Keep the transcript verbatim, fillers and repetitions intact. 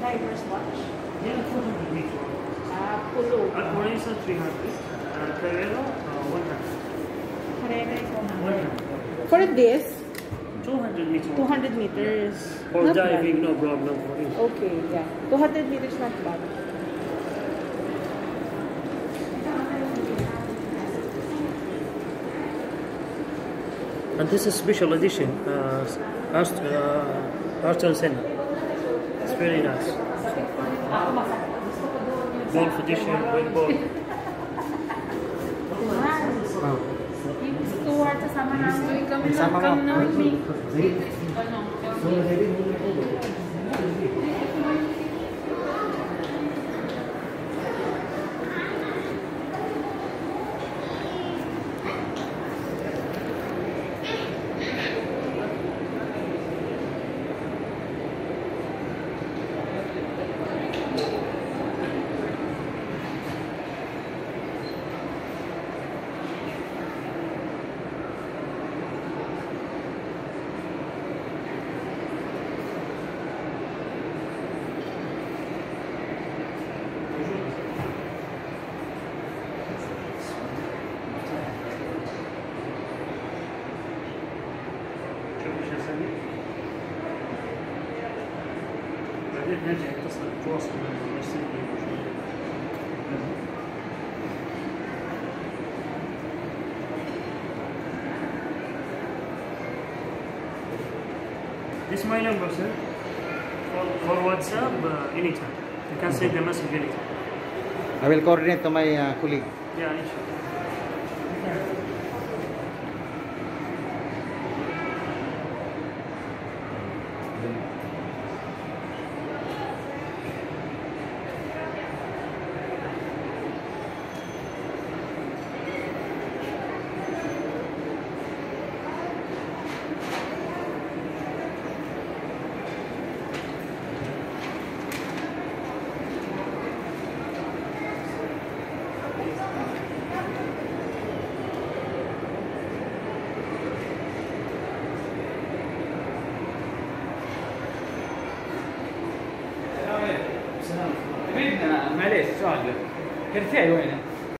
Diver's watch? Yeah, four hundred meters. Ah, pulo. At Morisa, three hundred. Uh, Carrero, uh, one hundred. Carrera is one one hundred. hundred. For this, two hundred meters. two hundred meters. For Not diving, bad. no problem for it. Okay, yeah. two hundred meters not bad. And this is special edition, uh, Art, uh, Art and Senna. It's very nice. Golf edition with ball. Oh. Yung Stuart, kasama namin. Kami lang Sama mo. kami namin. بعدين نرجع نتصل نتواصل مع المرسلين. This is my number, sir. For, for WhatsApp, uh, anytime. You can send the message anytime. I will coordinate to my uh, colleague. Yeah, inshallah. معليش سؤال كرتي وين؟